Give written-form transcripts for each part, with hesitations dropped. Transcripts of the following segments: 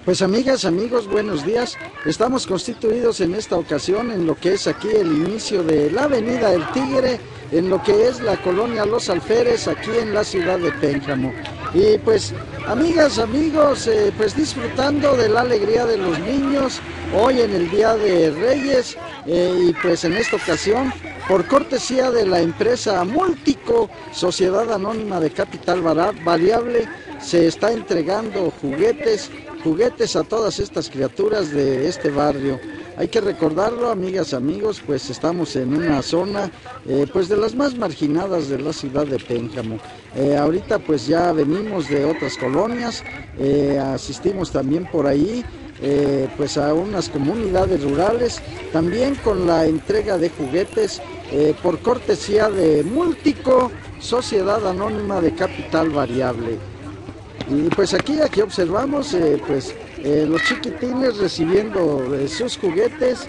Pues amigas, amigos, buenos días. Estamos constituidos en esta ocasión en lo que es aquí el inicio de la Avenida del Tigre, en lo que es la colonia Los Alferes, aquí en la ciudad de Pénjamo. Y pues, amigas, amigos, pues disfrutando de la alegría de los niños, hoy en el Día de Reyes, y pues en esta ocasión, por cortesía de la empresa Multico, Sociedad Anónima de Capital Variable, se está entregando juguetes a todas estas criaturas de este barrio. Hay que recordarlo, amigas, amigos, pues estamos en una zona pues de las más marginadas de la ciudad de Pénjamo. Ahorita pues ya venimos de otras colonias, asistimos también por ahí pues a unas comunidades rurales, también con la entrega de juguetes por cortesía de Multico, Sociedad Anónima de Capital Variable. Y pues aquí observamos los chiquitines recibiendo sus juguetes.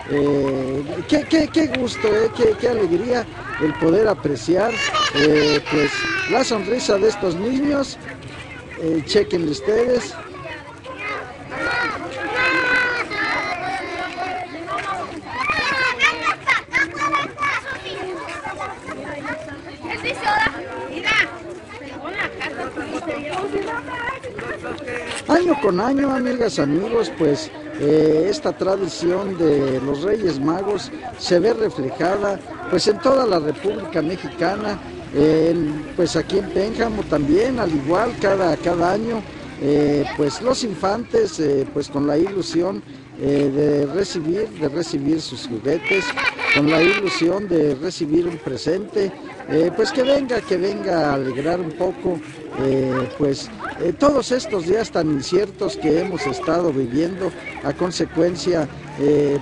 Qué gusto, qué alegría el poder apreciar pues la sonrisa de estos niños. Chequen ustedes. Año con año, amigas, amigos, pues esta tradición de los Reyes Magos se ve reflejada pues en toda la República Mexicana, pues aquí en Pénjamo también, al igual cada año, pues los infantes pues con la ilusión de recibir sus juguetes, con la ilusión de recibir un presente, pues que venga a alegrar un poco todos estos días tan inciertos que hemos estado viviendo a consecuencia el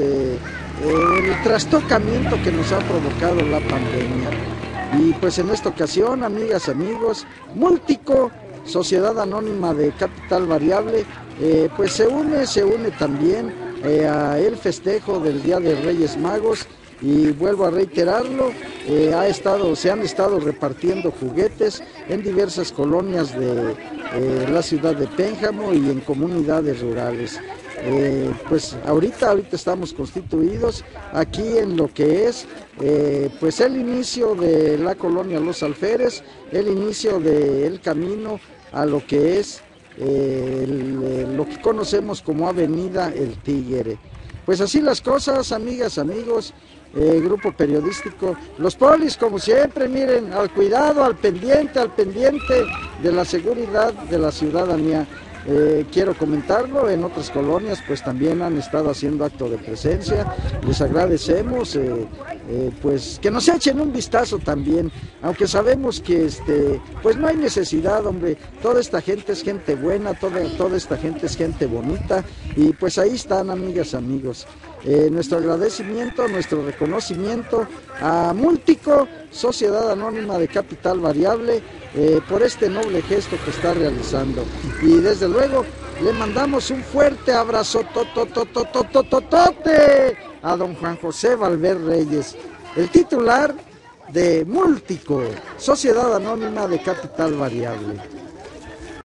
trastocamiento que nos ha provocado la pandemia. Y pues en esta ocasión, amigas, amigos, Multico, Sociedad Anónima de Capital Variable, pues se une también a el festejo del Día de Reyes Magos. Y vuelvo a reiterarlo, se han estado repartiendo juguetes en diversas colonias de la ciudad de Pénjamo y en comunidades rurales. Pues ahorita estamos constituidos aquí en lo que es pues el inicio de la colonia Los Alferes, el inicio del camino a lo que es lo que conocemos como Avenida El Tigre. Pues así las cosas, amigas, amigos. Grupo periodístico, los polis como siempre, miren, al cuidado, al pendiente de la seguridad de la ciudadanía. Quiero comentarlo, en otras colonias pues también han estado haciendo acto de presencia, les agradecemos pues que nos echen un vistazo también, aunque sabemos que pues no hay necesidad, hombre, toda esta gente es gente buena, toda esta gente es gente bonita, y pues ahí están, amigas, amigos. Nuestro agradecimiento, nuestro reconocimiento a Multico, Sociedad Anónima de Capital Variable, por este noble gesto que está realizando. Y desde luego le mandamos un fuerte abrazo a don Juan José Valver Reyes, el titular de Multico, Sociedad Anónima de Capital Variable.